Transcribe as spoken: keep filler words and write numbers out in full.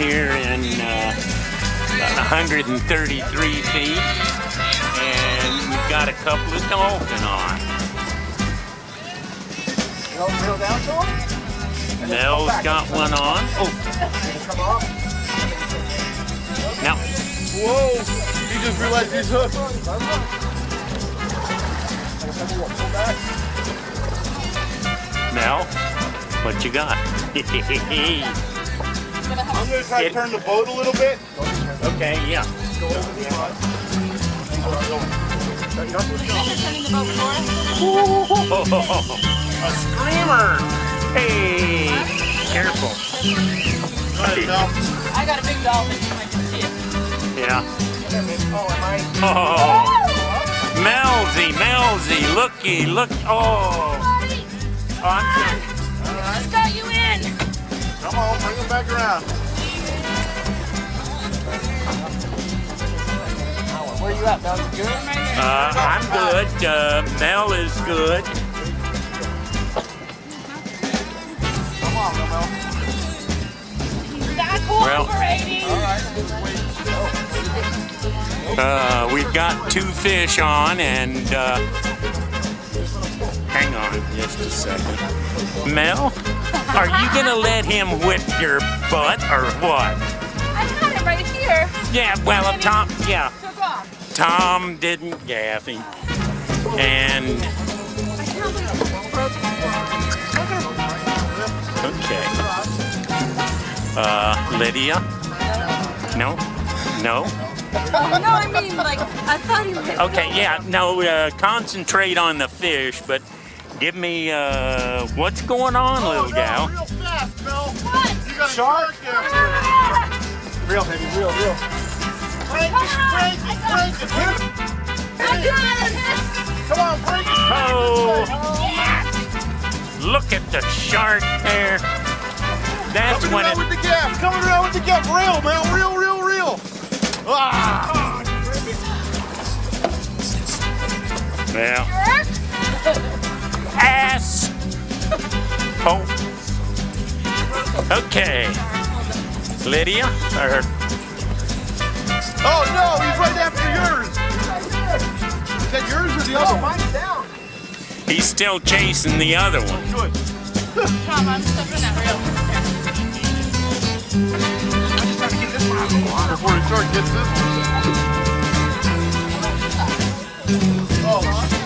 here in uh, about one hundred thirty-three feet, and we've got a couple of dolphin on. Reel down to him? Mel's got one on. Oh. Come on. Now. Whoa! He just realized he's hooked. Mel, what you got? I'm gonna try to turn the boat a little bit. Okay, yeah. Go over the front. A screamer! Hey! Careful. Go ahead, Mel. I got a big dolphin. I can see it. Yeah. Oh, am I? Oh! Melzy, Melzy, looky, look. Oh! Oh, I'm sorry. Just got you in. Come on, bring him back around. Where you at, Mel? You good? Uh, I'm good. Uh, Mel is good. Come on, Mel. He's not cooperating. All right. Uh, we've got two fish on, and uh, hang on just a second. Mel, are you gonna let him whip your butt or what? I got it right here. Yeah, well, uh, Tom, yeah, Took off. Tom didn't gaff him, and I can't believe it's broken. okay. Uh, Lydia? No, no. Oh, no, I mean, like, I thought he was... Okay, yeah, no, uh, concentrate on the fish, but give me, uh, what's going on, little gal? Real fast, Mel. What? You got a Shark? shark after Real, baby, real, real. Break it, break it, break it. I got it. Come on, break it. Oh, look at the shark there. That's Coming when around it, with the gaff. Coming around with the gaff. Reel, Mel. Reel, reel, reel. Ah! well, ass. Oh, okay. Lydia, or Oh no, he's right after yours. Is that yours or the other one? Mine's down. he's still chasing the other one. Good. Tom, I'm stuck in that reel. I'm just trying to get this one out of the water. Before the shark gets this one. Oh,